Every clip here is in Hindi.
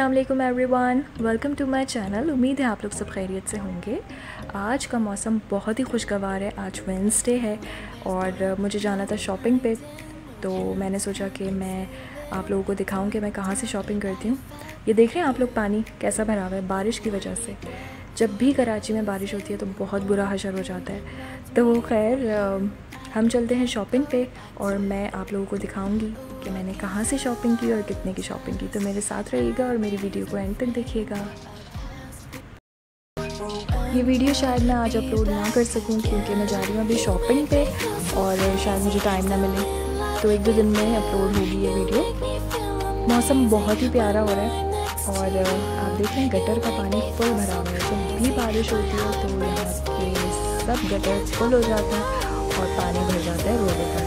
अस्सलाम वालेकुम everyone, welcome to my channel. उम्मीद है आप लोग सब खैरियत से होंगे। आज का मौसम बहुत ही खुशगवार है। आज वेडनेसडे है और मुझे जाना था शॉपिंग पे, तो मैंने सोचा कि मैं आप लोगों को दिखाऊं कि मैं कहाँ से शॉपिंग करती हूँ। ये देख रहे हैं आप लोग, पानी कैसा भरा हुआ है बारिश की वजह से। जब भी कराची में बारिश होती है तो बहुत बुरा हशर हो जाता है। तो खैर हम चलते हैं शॉपिंग पे और मैं आप लोगों को दिखाऊंगी कि मैंने कहाँ से शॉपिंग की और कितने की शॉपिंग की। तो मेरे साथ रहिएगा और मेरी वीडियो को एंड तक देखिएगा। ये वीडियो शायद मैं आज अपलोड ना कर सकूं क्योंकि मैं जा रही हूँ अभी शॉपिंग पे और शायद मुझे टाइम ना मिले, तो 1-2 दिन में अपलोड होगी ये वीडियो। मौसम बहुत ही प्यारा हो रहा है और आप देख रहे हैं गटर का पानी फुल भरा हुआ है। जब भी बारिश होती है तो यहाँ पे सब गटर फुल हो जाते हैं और पानी भर जाता है रोडों पर।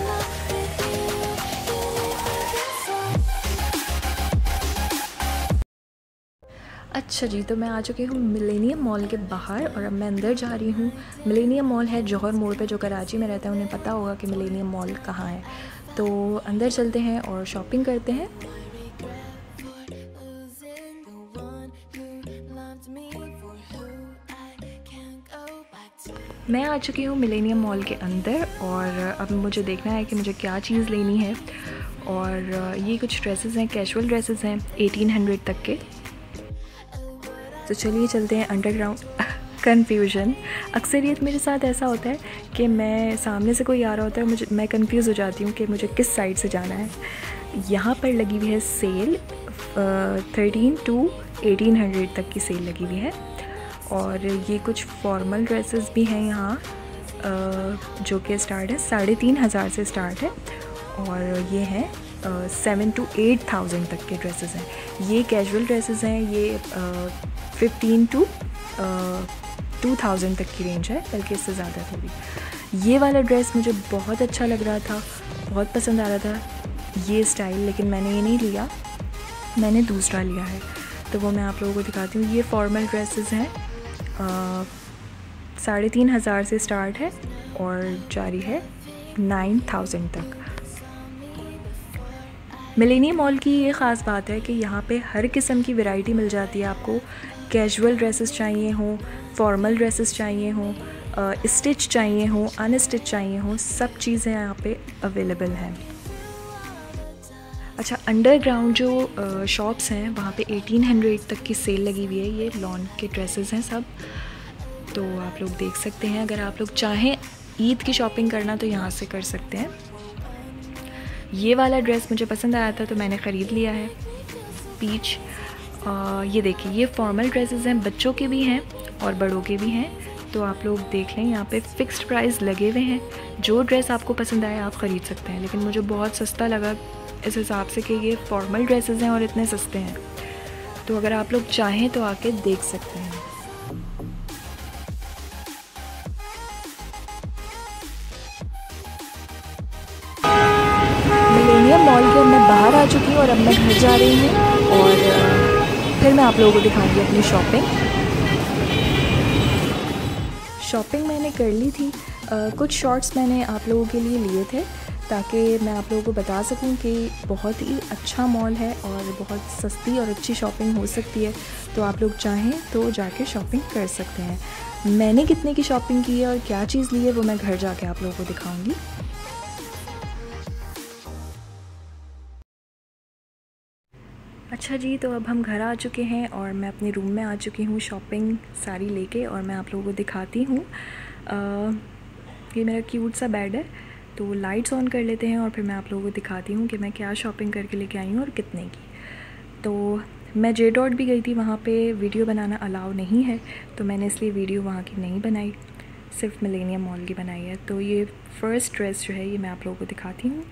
अच्छा जी, तो मैं आ चुकी हूँ मिलेनियम मॉल के बाहर और अब मैं अंदर जा रही हूँ। मिलेनियम मॉल है जौहर मोड़ पे। जो कराची में रहता है उन्हें पता होगा कि मिलेनियम मॉल कहाँ है। तो अंदर चलते हैं और शॉपिंग करते हैं। मैं आ चुकी हूँ मिलेनियम मॉल के अंदर और अब मुझे देखना है कि मुझे क्या चीज़ लेनी है। और ये कुछ ड्रेसेस हैं, कैजुअल ड्रेसेस हैं 1800 तक के। तो चलिए चलते हैं अंडरग्राउंड। कन्फ्यूजन अक्सरियत मेरे साथ ऐसा होता है कि मैं सामने से कोई आ रहा होता है, मैं कंफ्यूज हो जाती हूँ कि मुझे किस साइड से जाना है। यहाँ पर लगी हुई है सेल, 13 to 1800 तक की सेल लगी हुई है। और ये कुछ फॉर्मल ड्रेसेस भी हैं यहाँ, जो कि स्टार्ट है 3500 से स्टार्ट है और ये हैं 7 to 8000 तक के ड्रेसेस हैं। ये कैजुअल ड्रेसेस हैं, ये 15 to 2000 तक की रेंज है, बल्कि इससे ज़्यादा थोड़ी। ये वाला ड्रेस मुझे बहुत अच्छा लग रहा था, बहुत पसंद आ रहा था ये स्टाइल, लेकिन मैंने ये नहीं लिया, मैंने दूसरा लिया है। तो वो मैं आप लोगों को दिखाती हूँ। ये फॉर्मल ड्रेसेस हैं, 3500 से स्टार्ट है और जारी है 9000 तक। मिलेनियम मॉल की ये ख़ास बात है कि यहाँ पे हर किस्म की वैरायटी मिल जाती है आपको। कैजुअल ड्रेसेस चाहिए हों, फॉर्मल ड्रेसेस चाहिए हों, स्टिच चाहिए हों, अनस्टिच चाहिए हों, सब चीज़ें यहाँ पे अवेलेबल हैं। अच्छा, अंडरग्राउंड जो शॉप्स हैं वहाँ पे 1800 तक की सेल लगी हुई है। ये लॉन के ड्रेसेस हैं सब, तो आप लोग देख सकते हैं। अगर आप लोग चाहें ईद की शॉपिंग करना तो यहाँ से कर सकते हैं। ये वाला ड्रेस मुझे पसंद आया था तो मैंने ख़रीद लिया है, पीच। ये देखिए, ये फॉर्मल ड्रेसेस हैं, बच्चों के भी हैं और बड़ों के भी हैं। तो आप लोग देख लें, यहाँ पे फ़िक्स्ड प्राइस लगे हुए हैं। जो ड्रेस आपको पसंद आए आप ख़रीद सकते हैं, लेकिन मुझे बहुत सस्ता लगा इस हिसाब से कि ये फॉर्मल ड्रेसेस हैं और इतने सस्ते हैं। तो अगर आप लोग चाहें तो आके देख सकते हैं। मिलेनियम मॉल के मैं बाहर आ चुकी हूँ और अब मैं घर जा रही हूँ और फिर मैं आप लोगों को दिखाऊंगी अपनी शॉपिंग मैंने कर ली थी। कुछ शॉर्ट्स मैंने आप लोगों के लिए लिए थे ताकि मैं आप लोगों को बता सकूं कि बहुत ही अच्छा मॉल है और बहुत सस्ती और अच्छी शॉपिंग हो सकती है। तो आप लोग चाहें तो जाके शॉपिंग कर सकते हैं। मैंने कितने की शॉपिंग की है और क्या चीज़ ली है वो मैं घर जाके आप लोगों को दिखाऊंगी। अच्छा जी, तो अब हम घर आ चुके हैं और मैं अपने रूम में आ चुकी हूँ शॉपिंग सारी लेके, और मैं आप लोगों को दिखाती हूँ। ये मेरा क्यूट सा बेड है, तो लाइट्स ऑन कर लेते हैं और फिर मैं आप लोगों को दिखाती हूँ कि मैं क्या शॉपिंग करके लेके आई हूँ और कितने की। तो मैं जे डॉट भी गई थी, वहाँ पे वीडियो बनाना अलाउ नहीं है, तो मैंने इसलिए वीडियो वहाँ की नहीं बनाई, सिर्फ मिलेनियम मॉल की बनाई है। तो ये फ़र्स्ट ड्रेस जो है ये मैं आप लोगों को दिखाती हूँ।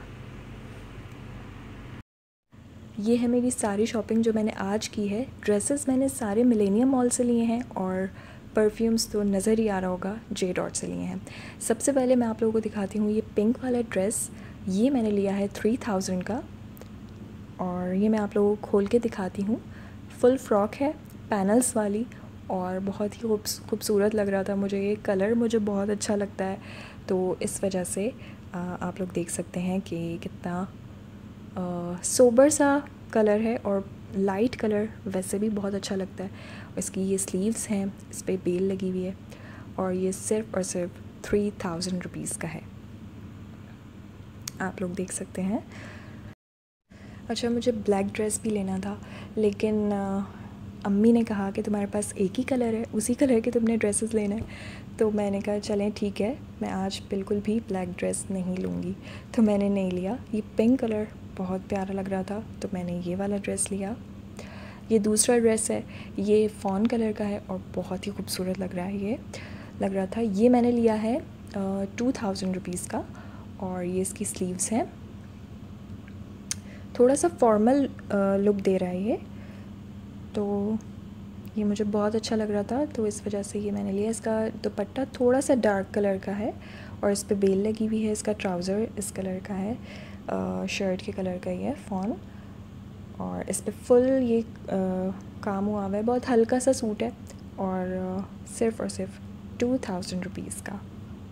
ये है मेरी सारी शॉपिंग जो मैंने आज की है। ड्रेसेस मैंने सारे मिलेनियम मॉल से लिए हैं और परफ्यूम्स तो नज़र ही आ रहा होगा जे डॉट से लिए हैं। सबसे पहले मैं आप लोगों को दिखाती हूँ ये पिंक वाला ड्रेस। ये मैंने लिया है 3000 का और ये मैं आप लोगों को खोल के दिखाती हूँ। फुल फ्रॉक है, पैनल्स वाली, और बहुत ही खूबसूरत लग रहा था मुझे। ये कलर मुझे बहुत अच्छा लगता है, तो इस वजह से आप लोग देख सकते हैं कि कितना सोबर सा कलर है और लाइट कलर वैसे भी बहुत अच्छा लगता है। इसकी ये स्लीव्स हैं, इस पर बेल लगी हुई है और ये सिर्फ़ और सिर्फ 3000 रुपीज़ का है, आप लोग देख सकते हैं। अच्छा, मुझे ब्लैक ड्रेस भी लेना था, लेकिन अम्मी ने कहा कि तुम्हारे पास एक ही कलर है, उसी कलर के तुमने ड्रेसेस लेना है। तो मैंने कहा चलें ठीक है, मैं आज बिल्कुल भी ब्लैक ड्रेस नहीं लूँगी, तो मैंने नहीं लिया। ये पिंक कलर बहुत प्यारा लग रहा था तो मैंने ये वाला ड्रेस लिया। ये दूसरा ड्रेस है, ये फॉन कलर का है और बहुत ही खूबसूरत लग रहा है। ये लग रहा था, ये मैंने लिया है 2000 रुपीज़ का और ये इसकी स्लीव्स हैं। थोड़ा सा फॉर्मल लुक दे रहा है ये, तो ये मुझे बहुत अच्छा लग रहा था तो इस वजह से ये मैंने लिया। इसका दुपट्टा थोड़ा सा डार्क कलर का है और इस पे बेल लगी हुई है। इसका ट्राउज़र इस कलर का है, शर्ट के कलर का ही है, फॉन, और इस पे फुल ये काम हुआ हुआ है। बहुत हल्का सा सूट है और सिर्फ़ और सिर्फ 2000 रुपीज़ का।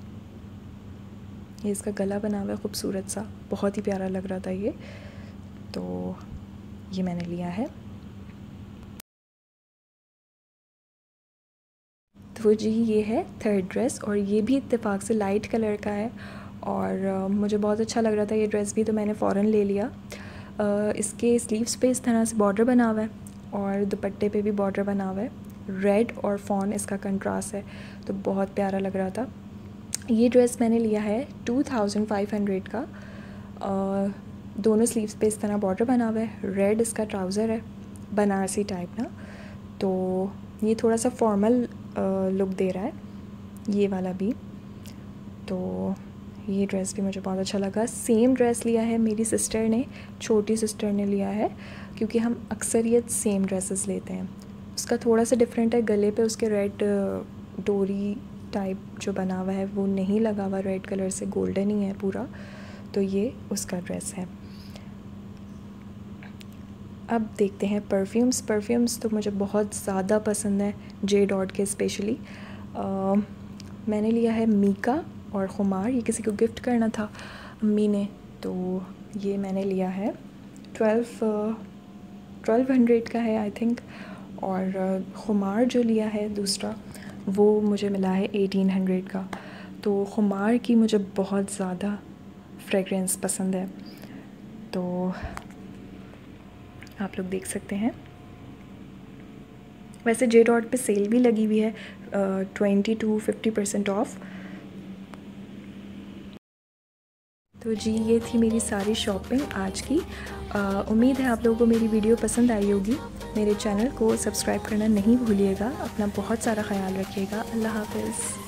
ये इसका गला बना हुआ है खूबसूरत सा, बहुत ही प्यारा लग रहा था ये, तो ये मैंने लिया है। तो जी ये है थर्ड ड्रेस और ये भी इत्तेफाक से लाइट कलर का है और मुझे बहुत अच्छा लग रहा था ये ड्रेस भी, तो मैंने फ़ौरन ले लिया। इसके स्लीव्स पे इस तरह से बॉर्डर बना हुआ है और दुपट्टे पे भी बॉर्डर बना हुआ है। रेड और फॉन इसका कंट्रास्ट है तो बहुत प्यारा लग रहा था। ये ड्रेस मैंने लिया है 2500 का। दोनों स्लीव्स पे इस तरह बॉर्डर बना हुआ है। रेड इसका ट्राउज़र है, बनारसी टाइप ना, तो ये थोड़ा सा फॉर्मल लुक दे रहा है ये वाला भी। तो ये ड्रेस भी मुझे बहुत अच्छा लगा। सेम ड्रेस लिया है मेरी सिस्टर ने, छोटी सिस्टर ने लिया है, क्योंकि हम अक्सरियत सेम ड्रेसेस लेते हैं। उसका थोड़ा सा डिफरेंट है, गले पे उसके रेड डोरी टाइप जो बना हुआ है वो नहीं लगा हुआ रेड कलर से, गोल्डन ही है पूरा, तो ये उसका ड्रेस है। अब देखते हैं परफ्यूम्स। परफ्यूम्स तो मुझे बहुत ज़्यादा पसंद है, जे डॉट के स्पेशली। मैंने लिया है मीका और खुमार, ये किसी को गिफ्ट करना था अम्मी ने, तो ये मैंने लिया है 1200 का है आई थिंक। और खुमार जो लिया है दूसरा वो मुझे मिला है 1800 का। तो खुमार की मुझे बहुत ज़्यादा फ्रेगरेंस पसंद है, तो आप लोग देख सकते हैं। वैसे जे डॉट पे सेल भी लगी हुई है 20 to 50% ऑफ। तो जी ये थी मेरी सारी शॉपिंग आज की। उम्मीद है आप लोगों को मेरी वीडियो पसंद आई होगी। मेरे चैनल को सब्सक्राइब करना नहीं भूलिएगा। अपना बहुत सारा ख्याल रखिएगा। अल्लाह हाफ़िज़।